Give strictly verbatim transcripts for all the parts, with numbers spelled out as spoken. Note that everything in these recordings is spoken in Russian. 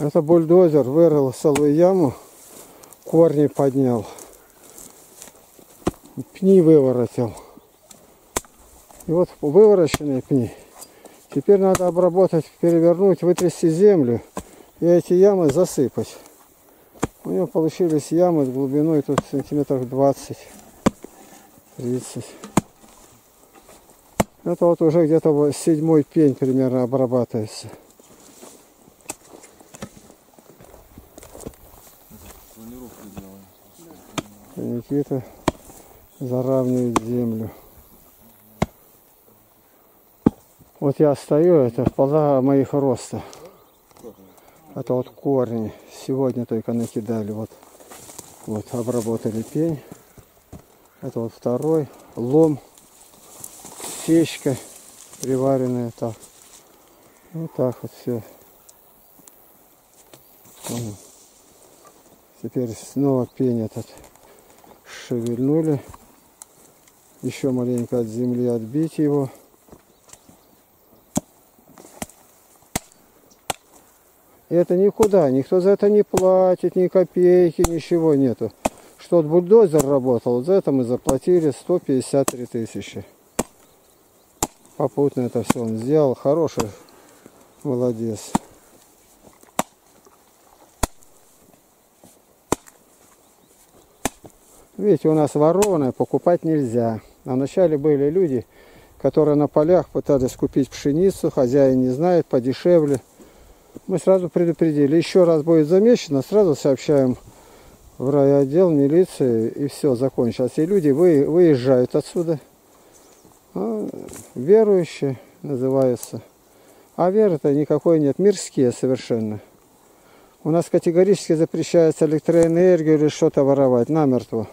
Это бульдозер вырыл целую яму, корни поднял, пни выворотил. И вот вывороченные пни теперь надо обработать, перевернуть, вытрясти землю и эти ямы засыпать. У него получились ямы с глубиной тут сантиметров двадцать-тридцать. Это вот уже где-то седьмой пень примерно обрабатывается. Никита заравнивает землю. Вот я стою, это полтора моих роста. Это вот корни. Сегодня только накидали. Вот, вот обработали пень. Это вот второй. Лом. Сечка приваренная. Так. Вот так вот все. Теперь снова пень этот шевельнули. Еще маленько от земли отбить его. И это никуда, никто за это не платит, ни копейки, ничего нету. Что вот бульдозер работал, вот за это мы заплатили сто пятьдесят три тысячи. Попутно это все он сделал, хороший, молодец. Видите, у нас вороны, покупать нельзя. А вначале были люди, которые на полях пытались купить пшеницу, хозяин не знает, подешевле. Мы сразу предупредили, еще раз будет замечено, сразу сообщаем в райотдел, милиции, и все, закончилось. И люди вы, выезжают отсюда. А, верующие называются. А веры-то никакой нет, мирские совершенно. У нас категорически запрещается электроэнергию или что-то воровать, намертво.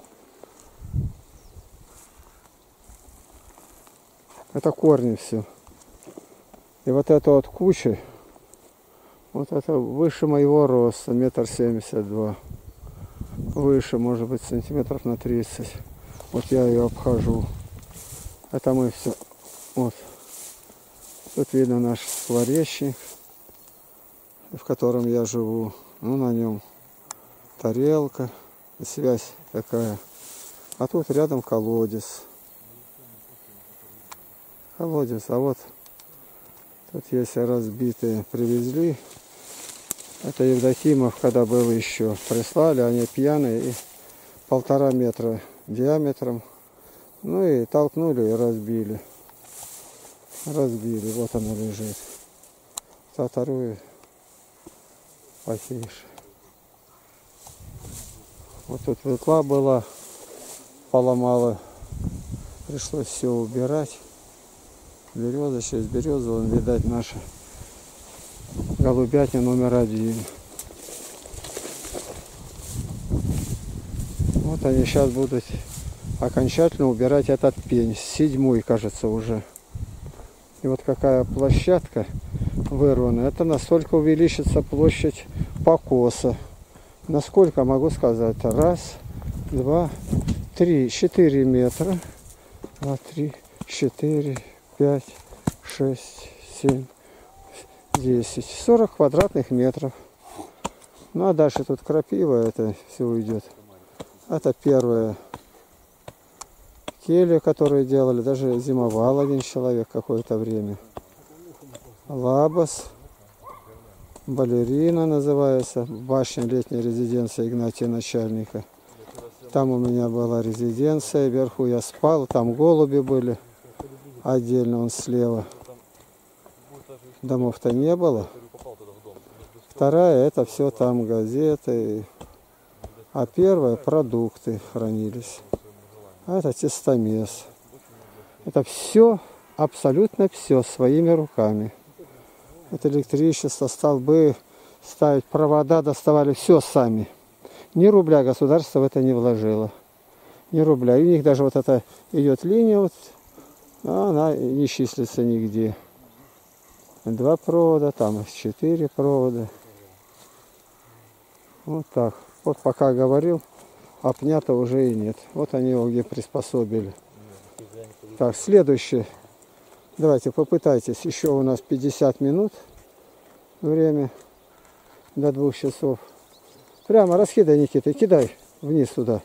Это корни все. И вот это вот куча. Вот это выше моего роста, метр семьдесят два. Выше, может быть, сантиметров на тридцать. Вот я ее обхожу. Это мы все. Вот. Тут видно наш скворечник, в котором я живу. Ну, на нем тарелка, связь такая. А тут рядом колодец. Колодец, а вот тут есть разбитые, привезли. Это Евдокимов, когда был еще. Прислали, они пьяные, и полтора метра диаметром. Ну и толкнули и разбили. Разбили, вот она лежит. А вторую потише. Вот тут ветла была, поломала. Пришлось все убирать. Береза, через березу, вон, видать, наша голубятня номер один. Вот они сейчас будут окончательно убирать этот пень. Седьмой, кажется, уже. И вот какая площадка вырвана. Это настолько увеличится площадь покоса. Насколько, могу сказать, раз, два, три, четыре метра. Два, три, четыре, пять, шесть, семь, десять, сорок квадратных метров. Ну а дальше тут крапива, это все уйдет. Это первая келья, которую делали. Даже зимовал один человек какое-то время. Лабос, балерина называется, башня летней резиденции Игнатия Начальника. Там у меня была резиденция, вверху я спал, там голуби были. Отдельно он слева. Домов-то не было. Вторая, это все там газеты. А первая, продукты хранились. А это тестомес. Это все, абсолютно все своими руками. Это электричество, столбы, ставить провода, доставали все сами. Ни рубля государство в это не вложило. Ни рубля. И у них даже вот эта идет линия, вот, а она не числится нигде. Два провода, там четыре провода. Вот так. Вот пока говорил, а пня-то уже и нет. Вот они его где приспособили. Так, следующее. Давайте попытайтесь. Еще у нас пятьдесят минут время. до двух часов. Прямо раскидай, Никита, кидай вниз туда.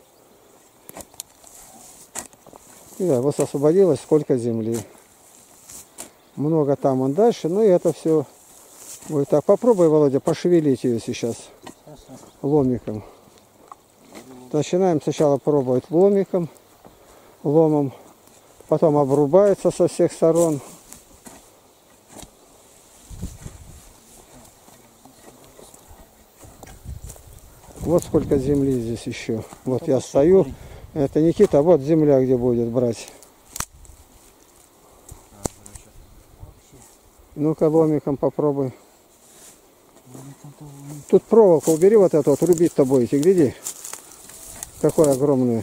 Кидай, вот освободилось сколько земли. Много там он дальше, ну и это все. Вот так, попробуй, Володя, пошевелить ее сейчас ломиком. Начинаем сначала пробовать ломиком, ломом, потом обрубается со всех сторон. Вот сколько земли здесь еще. Вот я стою. Это Никита, вот земля, где будет брать. Ну-ка ломиком попробуй. Тут проволоку убери, вот эту вот, рубить-то будете, гляди. Какой огромный.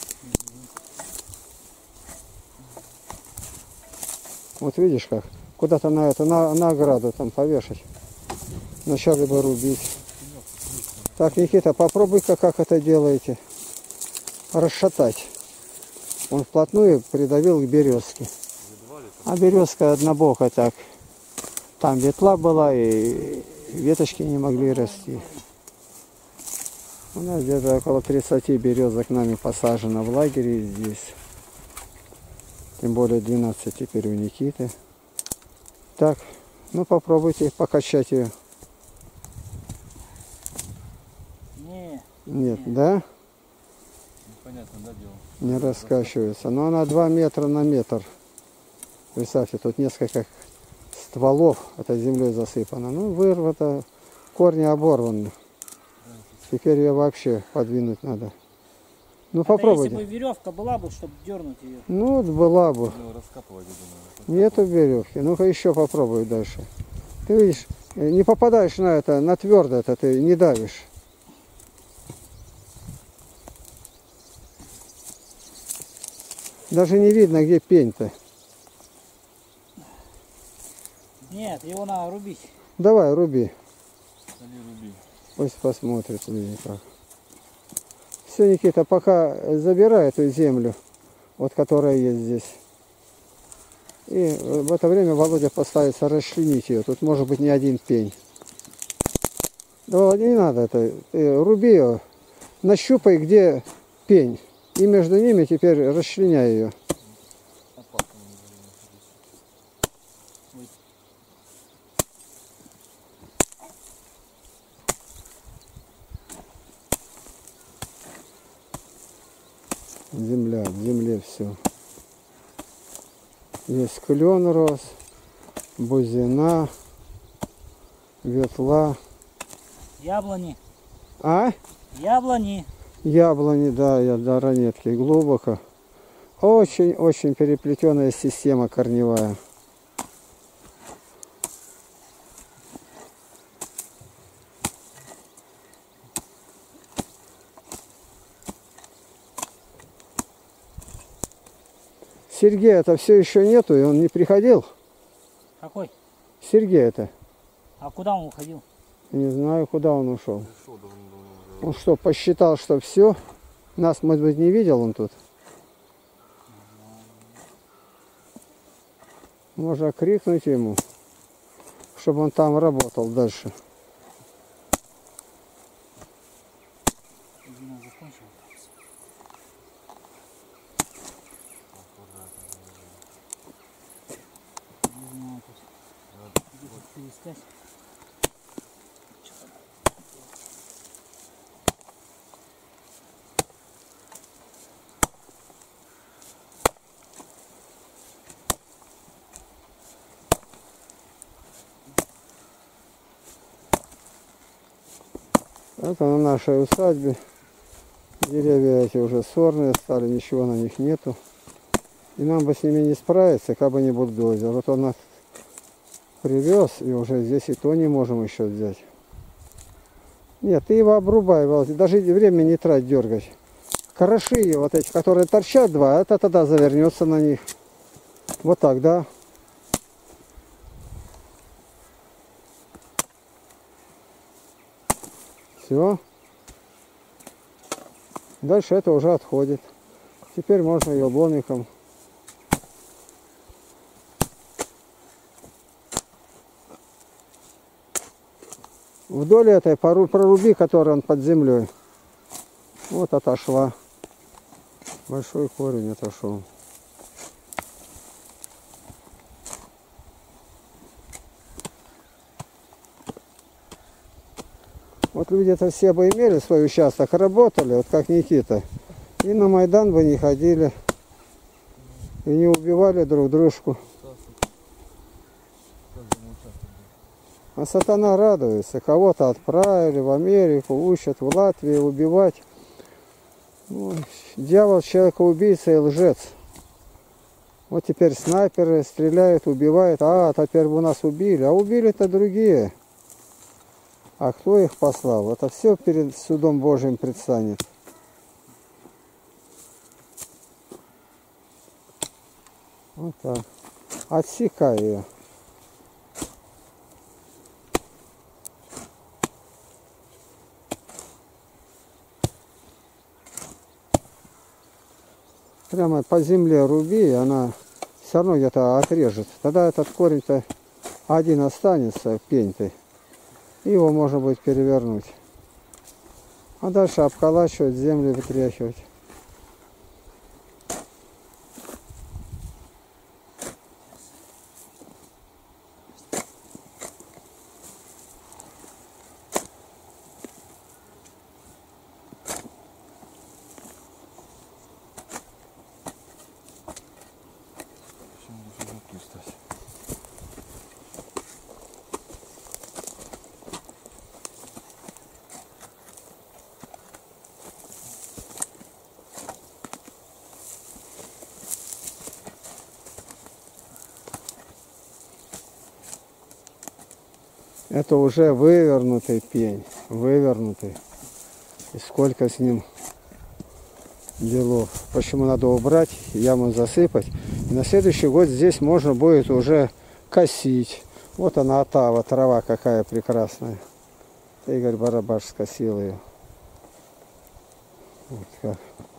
Вот видишь как? Куда-то на это, на, на ограду там повешать. Вначале бы рубить. Так, Никита, попробуй-ка, как это делаете. Расшатать. Он вплотную придавил к березке. А березка однобокая так. Там ветла была и веточки не могли расти. У нас где-то около тридцати березок нами посажено в лагере здесь. Тем более двенадцать теперь у Никиты. Так, ну попробуйте покачать ее. Не, Нет, не. да? Непонятно, да, дело? Не раскачивается. Но она два метра на метр. Представьте, тут несколько стволов этой землей засыпано. Ну, вырвато, корни оборваны. Теперь ее вообще подвинуть надо. Ну, Это попробуйте. если бы веревка была бы, чтобы дернуть ее. Ну, вот была бы. Ну, раскапывать, я думаю. Нету веревки. Ну-ка еще попробуй дальше. Ты видишь, не попадаешь на это, на твердо это, ты не давишь. Даже не видно, где пень-то. Нет, его надо рубить. Давай, руби. Стали руби. Пусть посмотрит люди как. Все, Никита, пока забирай эту землю, вот которая есть здесь. И в это время Володя постарается расчленить ее. Тут может быть не один пень. Да не надо это. Ты руби ее, нащупай, где пень. И между ними теперь расчленяй ее. Земля, в земле все. Здесь клен рос, бузина, ветла. Яблони. А? Яблони. Яблони, да, я до ранетки глубоко. Очень-очень переплетенная система корневая. Сергея это все еще нету, и он не приходил. Какой? Сергей это. А куда он уходил? Не знаю, куда он ушел. Он что, посчитал, что все? Нас, может быть, не видел он тут? Можно крикнуть ему, чтобы он там работал дальше. Это на нашей усадьбе. Деревья эти уже сорные стали, ничего на них нету. И нам бы с ними не справиться, как бы не бульдозер. Вот он нас привез, и уже здесь и то не можем еще взять. Нет, ты его обрубай, Володя, даже время не трать дергать. Короши вот эти, которые торчат два, это тогда завернется на них. Вот так, да? Все. Дальше это уже отходит. Теперь можно ее ломиком. вдоль этой проруби, которая он под землей. Вот отошла. Большой корень отошел. Вот люди-то все бы имели свой участок, работали, вот как Никита. И на Майдан бы не ходили. И не убивали друг дружку. А сатана радуется. Кого-то отправили в Америку, учат в Латвии убивать. Ну, дьявол человека-убийца и лжец. Вот теперь снайперы стреляют, убивают. А, теперь бы нас убили. А убили-то другие. А кто их послал? Это все перед судом Божьим предстанет. Вот так. Отсекай ее. Прямо по земле руби, и она все равно где-то отрежет. Тогда этот корень-то один останется, пень-то. И его можно будет перевернуть. А дальше обколачивать, землю вытряхивать. Это уже вывернутый пень, вывернутый. И сколько с ним делов. Почему надо убрать, яму засыпать. И на следующий год здесь можно будет уже косить. Вот она, отава, трава какая прекрасная. Игорь Барабаш скосил ее. Вот как.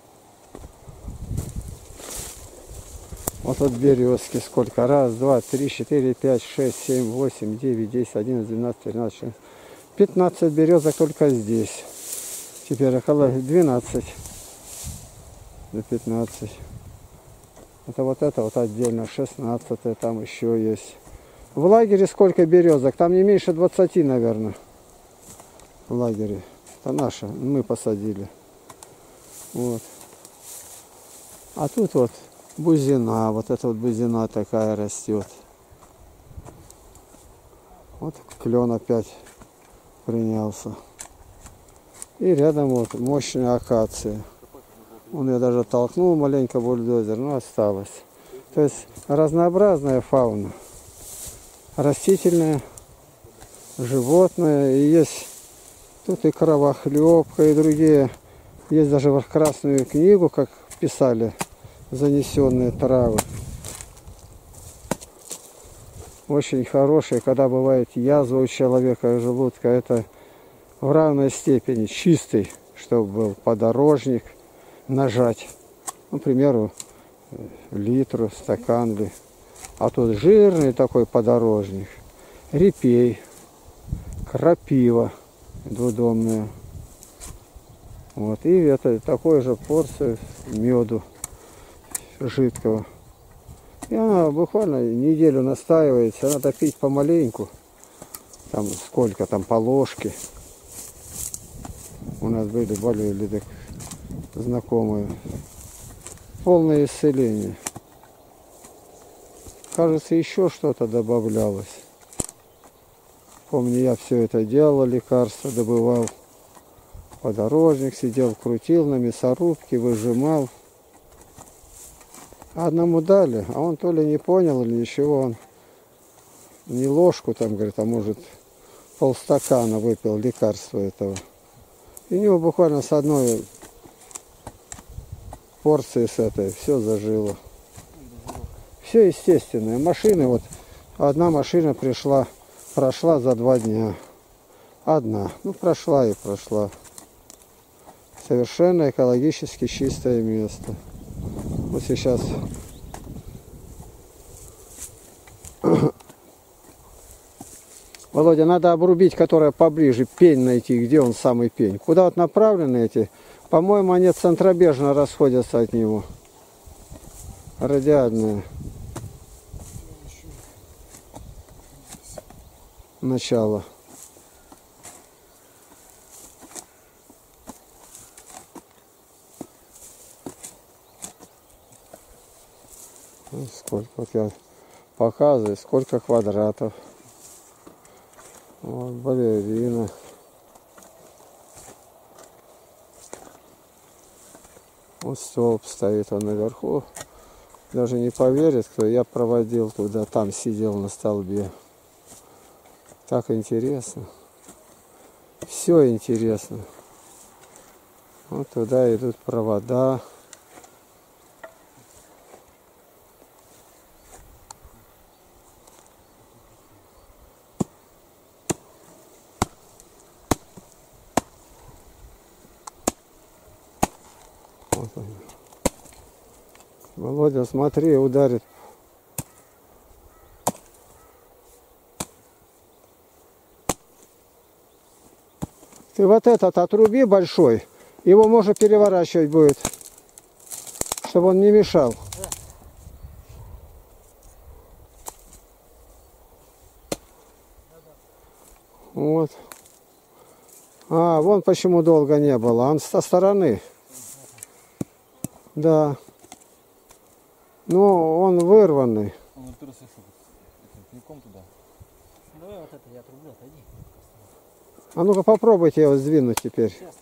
Вот от березки сколько. Раз, два, три, четыре, пять, шесть, семь, восемь, девять, десять, одиннадцать, двенадцать, тринадцать, четырнадцать. пятнадцать березок только здесь. Теперь около двенадцать. До пятнадцать. Это вот это вот отдельно. шестнадцать. Там еще есть. В лагере сколько березок? Там не меньше двадцати, наверное. В лагере. Это наше. Мы посадили. Вот. А тут вот бузина, вот эта вот бузина такая растет. Вот клен опять принялся. И рядом вот мощная акация. Он ее даже толкнул маленько бульдозер, но осталось. То есть разнообразная фауна. Растительная, животная. И есть тут и кровохлебка, и другие. Есть даже в Красную книгу, как писали, занесенные травы. Очень хорошие, когда бывает язва у человека желудка, это в равной степени чистый, чтобы был подорожник, нажать, ну, к примеру, литру, стакан ли. А тут жирный такой подорожник, репей, крапива двудомная. Вот, и это такой же порцию меду жидкого. И она буквально неделю настаивается, надо пить помаленьку. Там сколько там по ложке. У нас были, болели так знакомые. Полное исцеление. Кажется, еще что-то добавлялось. Помню, я все это делал, лекарства добывал. Подорожник сидел, крутил на мясорубке, выжимал. Одному дали, а он то ли не понял, или ничего, он не ложку там, говорит, а может полстакана выпил лекарства этого. И у него буквально с одной порции с этой все зажило. Все естественное. Машины, вот одна машина пришла, прошла за два дня. Одна. Ну, прошла и прошла. Совершенно экологически чистое место. Вот сейчас вот Володя, надо обрубить, которая поближе, пень найти, где он самый пень. Куда вот направлены эти? По-моему, они центробежно расходятся от него. Радиальные. Начало. Сколько вот я показываю, сколько квадратов. Вот балерина. Вот столб стоит он наверху. Даже не поверит, кто я проводил туда, там сидел на столбе. Так интересно. Все интересно. Вот туда идут провода. Вот он. Володя, смотри, ударит. Ты вот этот отруби большой, его можно переворачивать будет, чтобы он не мешал. Вот. А, вон почему долго не было. Он со стороны. Да. Ну, он вырванный. Он оперся что, этим пеньком туда? Давай вот это я отрублю, отойди. А ну-ка попробуйте его сдвинуть теперь. Сейчас.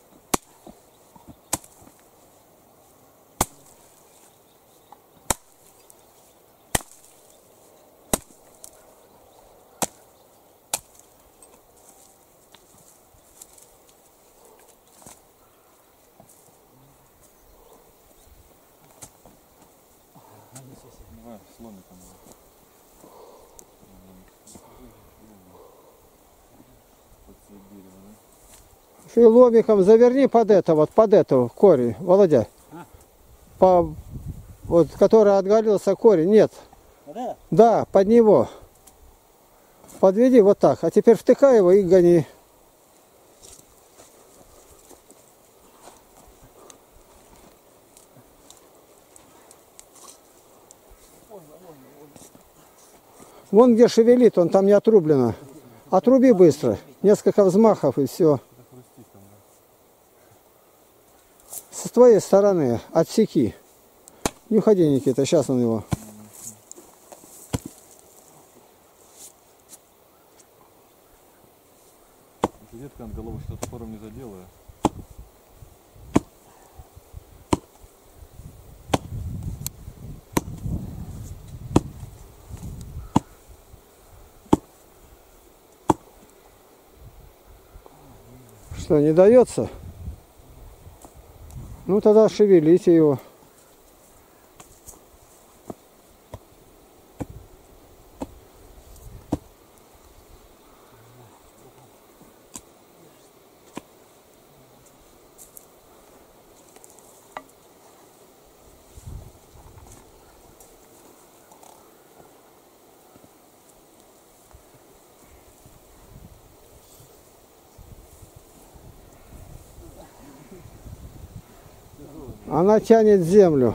Давай, сломиком. Под цвет дерева, да? Ты ломиком заверни под это, вот под эту корень, Володя. А? По, вот, который отгалился корень, нет. Вот это? Да, под него. Подведи вот так, а теперь втыкай его и гони. Вон где шевелит, он там не отрублено. Отруби быстро. Несколько взмахов и все. С твоей стороны отсеки. Не уходи, Никита, сейчас он его. Ветка от головы что-то топором не заделаю. Что, не дается? Ну тогда шевелите его. Она тянет землю.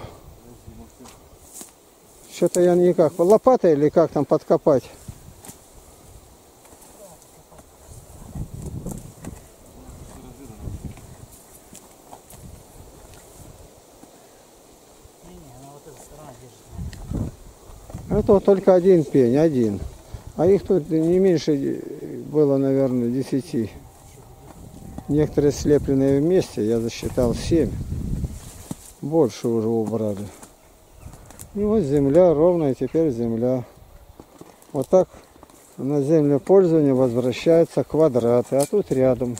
Что-то я никак. Лопатой или как там подкопать? Это вот только один пень, один. А их тут не меньше было, наверное, десяти. Некоторые слепленные вместе, я засчитал семь. Больше уже убрали. И вот земля ровная, теперь земля. Вот так на землепользование возвращаются квадраты, а тут рядом.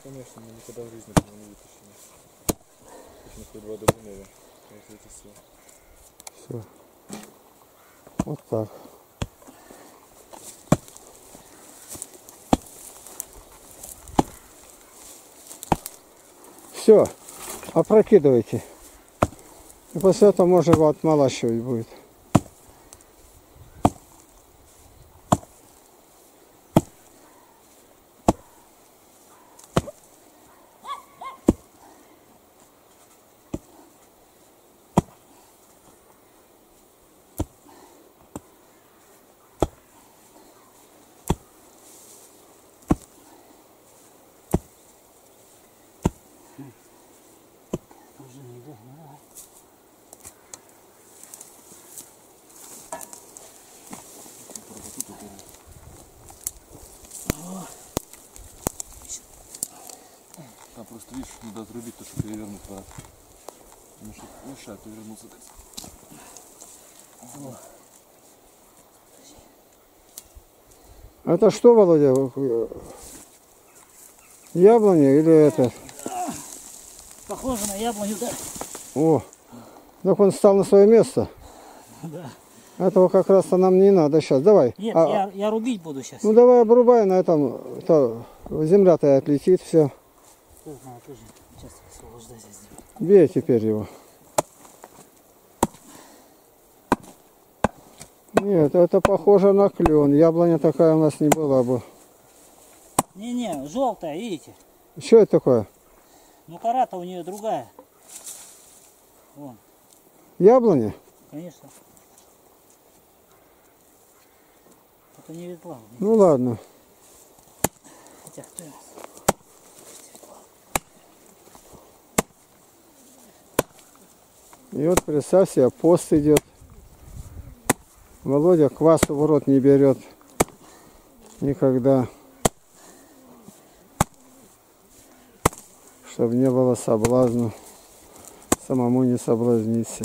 конечно, мы никогда в жизни этого не вытащим. Точно хоть два добрынева. Вот эти все. Все. Вот так. Все, опрокидывайте. И после этого можно его отмолачивать будет. Уже не иду, давай. А просто видишь, надо отрубить то, что перевернуть пора. Мешает, мешает перевернуться. Это что, Володя? Яблоня или это? Похоже на яблоню, да? О, так он встал на свое место. Да. Этого как раз-то нам не надо сейчас. Давай. Нет, А, я, я рубить буду сейчас. Ну давай обрубай на этом. То, земля-то и отлетит, все. Кто знает, тоже сейчас освобождать здесь. Бей теперь его. Нет, это похоже на клен. Яблоня такая у нас не была бы. Не-не, желтая, видите? Что это такое? Ну кора-то у нее другая. Вон, Яблоня? конечно. Это не ветла. Ну ладно. Хотя кто я? И вот представь себе, пост идет. Володя квасу в рот не берет никогда, чтобы не было соблазна, самому не соблазниться.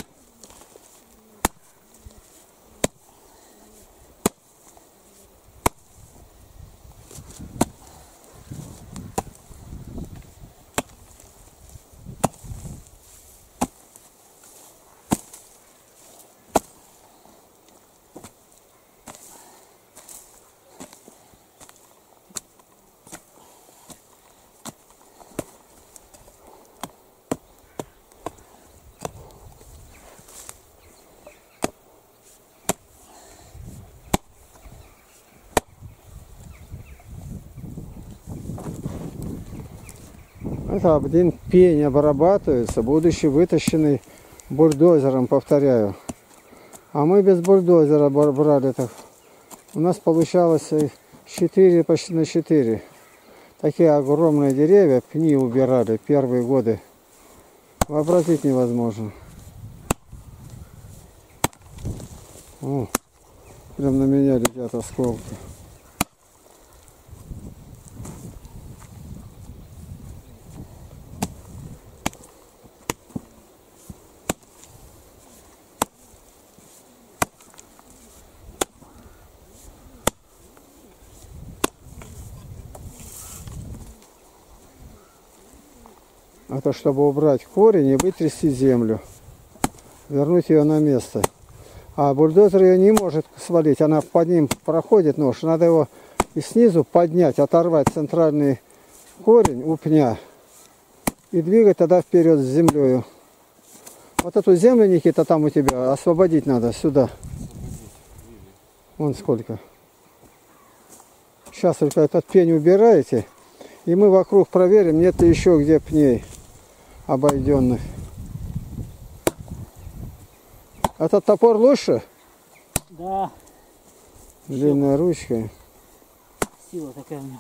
Это один пень обрабатывается, будучи вытащенный бульдозером, повторяю. А мы без бульдозера брали так. У нас получалось четыре почти на четыре. Такие огромные деревья, пни убирали первые годы. Вообразить невозможно. О, прям на меня летят осколки. Это чтобы убрать корень и вытрясти землю, вернуть ее на место. А бульдозер ее не может свалить, она под ним проходит нож. Надо его и снизу поднять, оторвать центральный корень у пня и двигать тогда вперед с землей. Вот эту землю, Никита, там у тебя освободить надо сюда. Вон сколько. Сейчас только этот пень убираете, и мы вокруг проверим, нет ли еще где пней обойденных. Этот топор лучше? Да. Длинная ручка. Сила такая у него.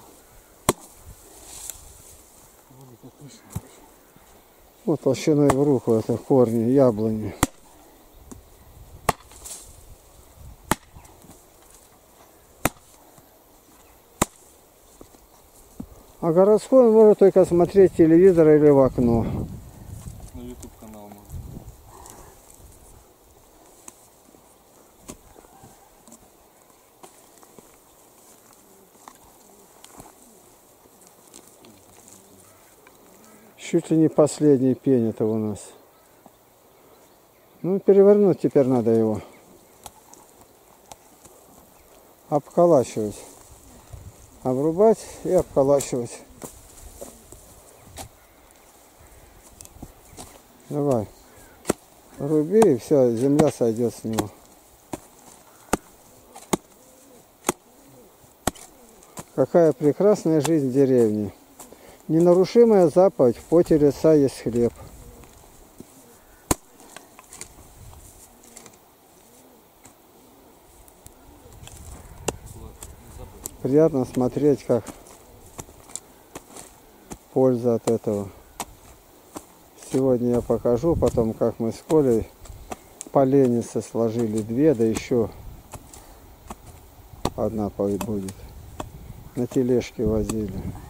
Вот отлично вообще. Вот толщиной в руку это корни яблони. А городской он может только смотреть телевизор или в окно. На YouTube канал можно. Чуть ли не последний пень это у нас. Ну, перевернуть теперь надо его. Обколачивать. Обрубать и обколачивать. Давай. Руби, и все, земля сойдет с него. Какая прекрасная жизнь в деревне. Ненарушимая заповедь: в поте лица есть хлеб. Приятно смотреть, как польза от этого. Сегодня я покажу потом, как мы с Колей поленницы сложили две, да еще одна будет. На тележке возили.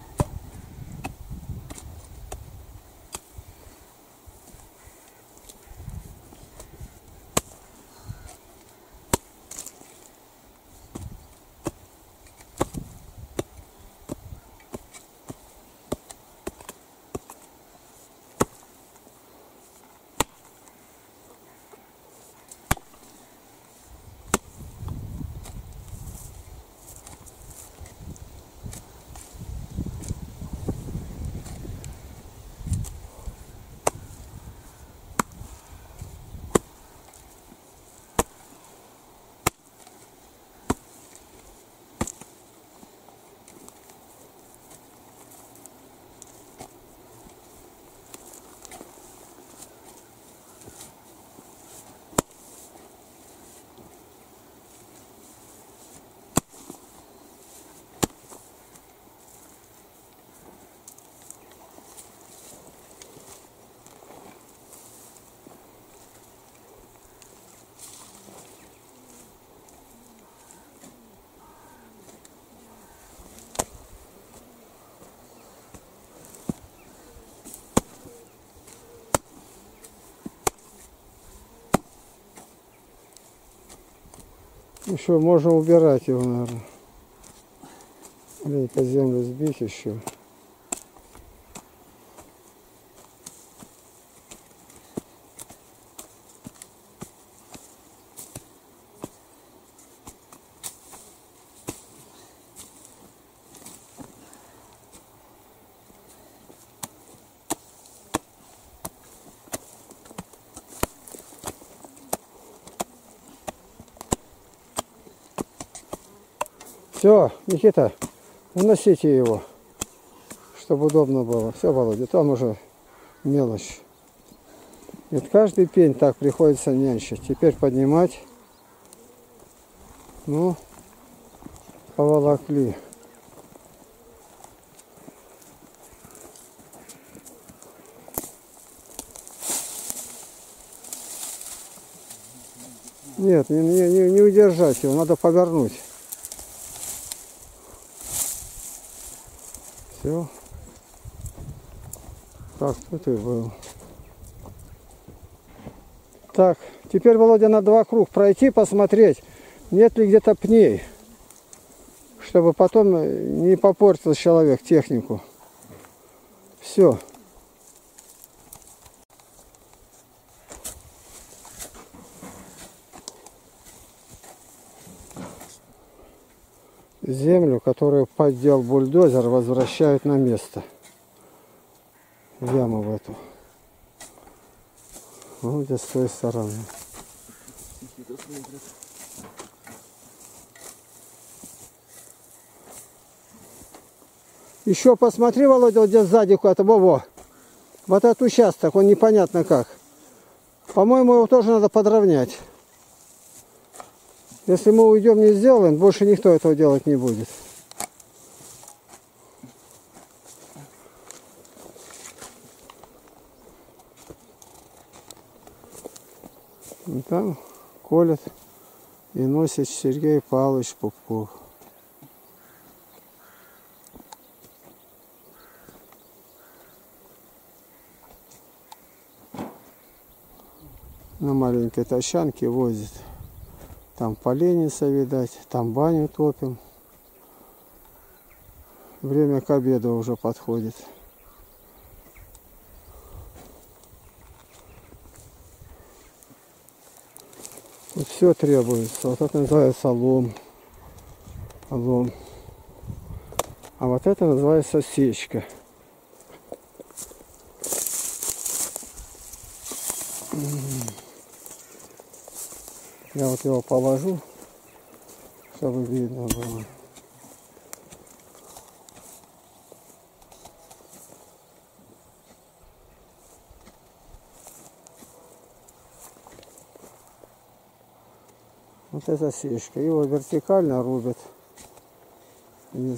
Еще можно убирать его, наверное. Или по землю сбить еще. Все, Никита, уносите его, чтобы удобно было. Все, Володя, там уже мелочь. Ведь каждый пень так приходится нянчить. Теперь поднимать. Ну, поволокли. Нет, не, не, не удержать его, надо повернуть. Все. Так, тут и был. Так, теперь, Володя, на два круга пройти, посмотреть, нет ли где-то пней, чтобы потом не попортил человек технику. Все. Землю, которую поддел бульдозер, возвращают на место. В яму в эту. Вот здесь с той стороны. Еще посмотри, Володя, вот здесь сзади куда-то, во-во. Вот этот участок, он непонятно как. По-моему, его тоже надо подровнять. Если мы уйдем, не сделаем, больше никто этого делать не будет. И там колет и носит Сергей Павлович Пупков. На маленькой тачанке возит. Там поленница, видать, там баню топим. Время к обеду уже подходит. все требуется. Вот это называется лом. Лом. А вот это называется сечка. Я вот его положу, чтобы видно было. Вот эта сечка. Его вертикально рубят. Здесь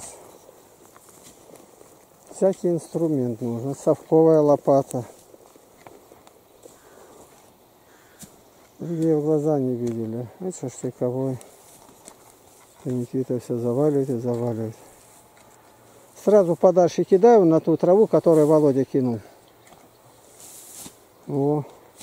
всякий инструмент нужен. Совковая лопата. Где в глаза не видели. Это штыковой. И Никита все заваливает и заваливает. Сразу подальше кидаю на ту траву, которую Володя кинул. О.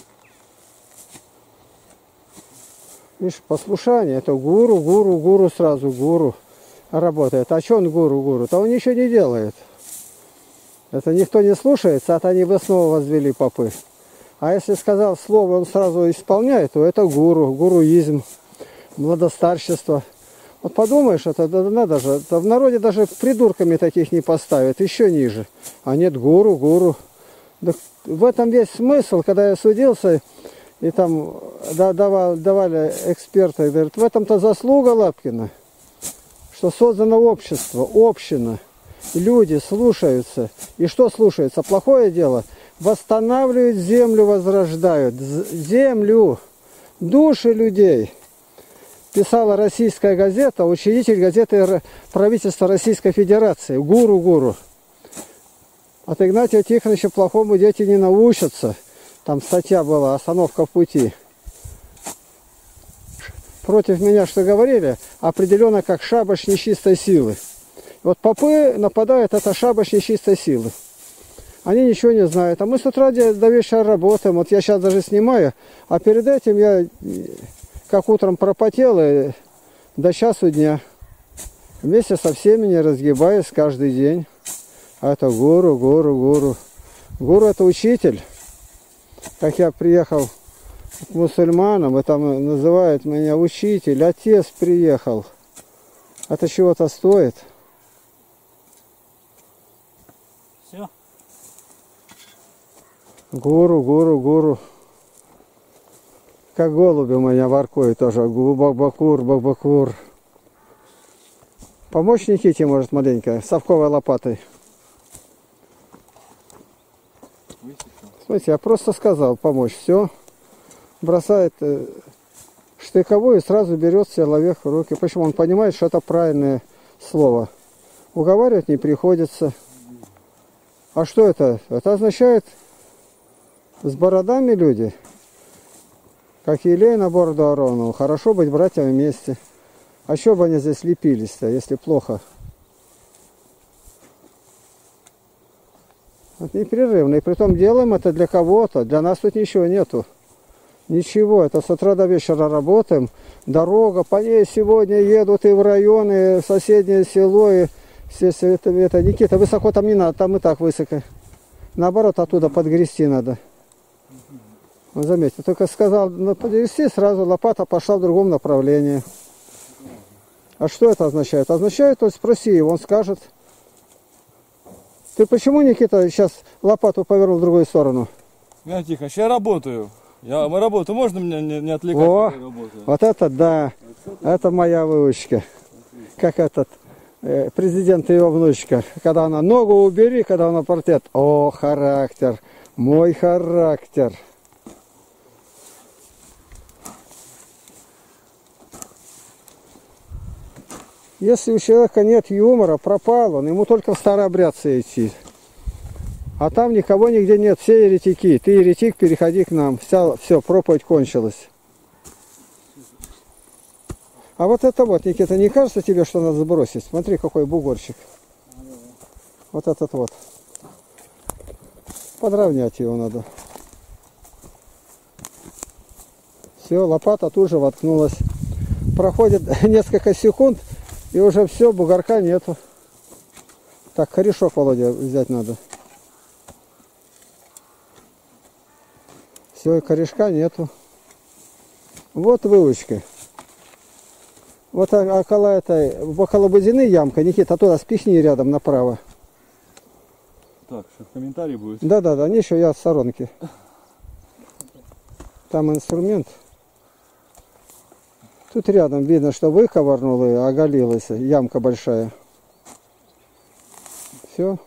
Видишь, послушание. Это гуру, гуру, гуру сразу, гуру работает. А что он гуру, гуру? То он ничего не делает. Это никто не слушается, а они бы снова возвели попы. А если сказал слово, он сразу исполняет, то это гуру, гуруизм, младостарчество. Вот подумаешь, это надо же, это в народе даже придурками таких не поставят, еще ниже. А нет, гуру, гуру. Да в этом весь смысл, когда я судился, и там давали, давали эксперты, говорят, в этом-то заслуга Лапкина, что создано общество, община, люди слушаются. И что слушаются? Плохое дело? Восстанавливают землю, возрождают. Землю, души людей. Писала российская газета, учредитель газеты правительства Российской Федерации, гуру-гуру. От Игнатия Тихоновича плохому дети не научатся. Там статья была «Остановка в пути». Против меня что говорили? Определенно как шабаш нечистой силы. Вот попы нападают, это шабаш нечистой силы. Они ничего не знают. А мы с утра до вечера работаем. Вот я сейчас даже снимаю. А перед этим я, как утром пропотел, и до часу дня. Вместе со всеми не разгибаюсь каждый день. А это гуру, гуру, гуру. Гуру это учитель. Как я приехал к мусульманам, и там называют меня учитель, отец приехал. Это чего-то стоит. Все. Гуру, гуру, гуру. Как голуби у меня воркуют тоже. Бабакур, бабакур. Помочь Никите, может, маленько, совковой лопатой. Смотрите, я просто сказал помочь. Все. Бросает э, штыковую и сразу берет человек в руки. Почему? Он понимает, что это правильное слово. Уговаривать не приходится. А что это? Это означает с бородами люди, как елей на бороду Аронову. Хорошо быть братьями вместе. А что бы они здесь лепились-то, если плохо? Это непрерывно. И притом делаем это для кого-то. Для нас тут ничего нету. Ничего. Это с утра до вечера работаем. Дорога, по ней сегодня едут и в районы, в соседнее село. И это, это, Никита, высоко там не надо, там и так высоко. Наоборот, оттуда подгрести надо. Вот заметьте, только сказал подгрести, сразу лопата пошла в другом направлении. А что это означает? Означает, то спроси его, он скажет. Ты почему, Никита, сейчас лопату повернул в другую сторону? Я тихо, сейчас работаю. Я, мы работаем, можно меня не, не отвлекать? О, вот это да, это моя выучка. Как этот э, президент и его внучка. Когда она ногу убери, когда она портрет. О, характер, мой характер. Если у человека нет юмора, пропал он, ему только в старообрядцы идти. А там никого нигде нет, все еретики. Ты еретик, переходи к нам. Вся, все, проповедь кончилась. А вот это вот, Никита, не кажется тебе, что надо сбросить? Смотри, какой бугорчик. Вот этот вот. Подровнять его надо. Все, лопата тут же воткнулась. Проходит несколько секунд, и уже все, бугорка нету. Так, корешок, Володя, взять надо. Все, корешка нету. Вот выучка. Вот о- около этой, около Бузины ямка, Никита, туда спихни рядом направо. Так, что комментарий будет? Да-да-да, не еще я от сторонки. Там инструмент. Тут рядом видно, что выковырнула и оголилась, ямка большая. Все.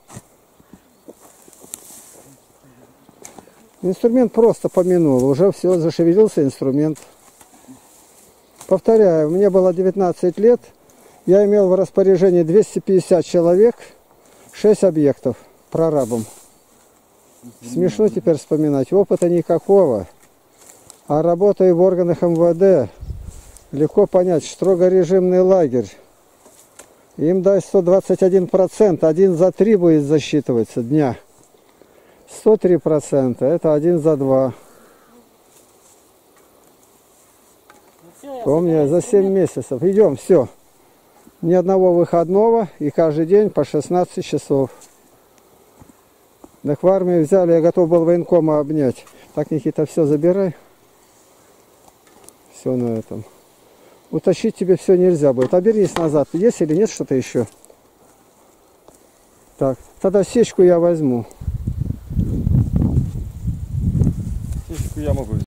Инструмент просто помянул, уже все, зашевелился инструмент. Повторяю, мне было девятнадцать лет, я имел в распоряжении двести пятьдесят человек, шесть объектов прорабом. Смешно теперь вспоминать, опыта никакого. А работая в органах эм вэ дэ, легко понять, строго режимный лагерь. Им дай сто двадцать один процент, один за три будет засчитываться дня. сто три процента, это один за два. Помню, за семь месяцев. Идем, все. Ни одного выходного и каждый день по шестнадцать часов. Так в армию взяли, я готов был военкома обнять. Так, Никита, все забирай. Все на этом. Утащить тебе все нельзя будет. Обернись назад. Есть или нет что-то еще? Так, тогда сечку я возьму. Сечку я могу взять.